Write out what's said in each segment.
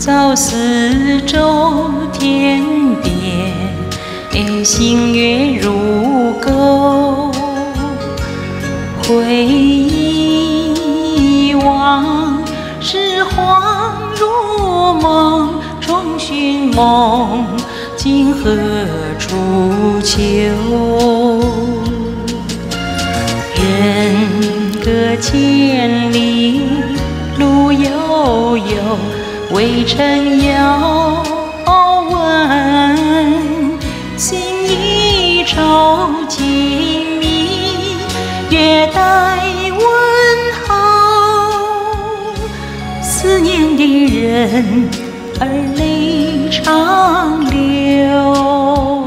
照四周天边，星月如钩。回忆往事恍如梦，重寻梦今何处求？人隔千里路悠悠，渭城遥闻。心一愁情迷，月带问候。思念的人儿泪长流。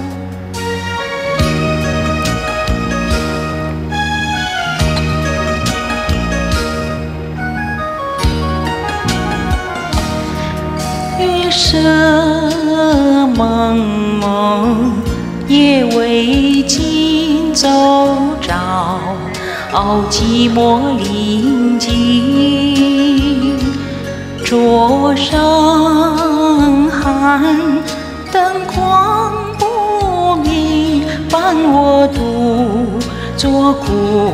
月色蒙蒙，夜未尽走照，寂寞临近。桌上寒，灯光不明，伴我独坐故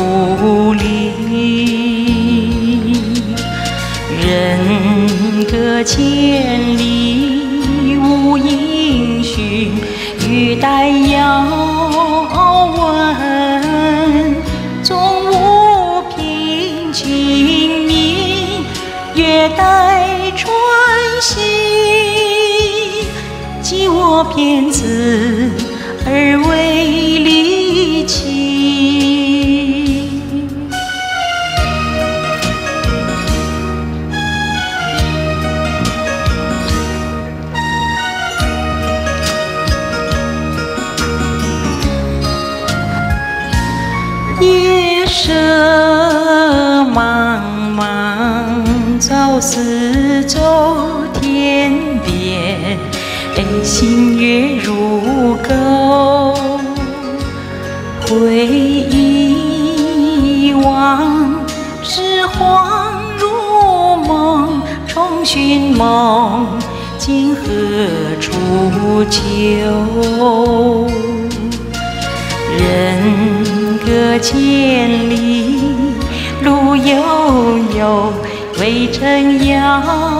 里。人隔千里无音讯，欲待遥闻。纵无凭君明，月带穿行。寄我偏自而为离情。夜色茫茫，照四周天边，星月如钩。回忆往事恍如梦，重寻梦今何处求？人隔千里路悠悠，渭城遥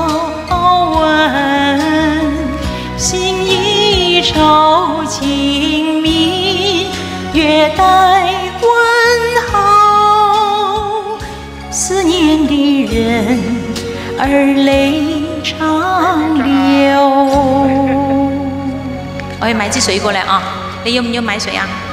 闻。心一愁情迷，月带问候。思念的人儿泪长流。我去買支水過嚟啊！你要唔要買水啊？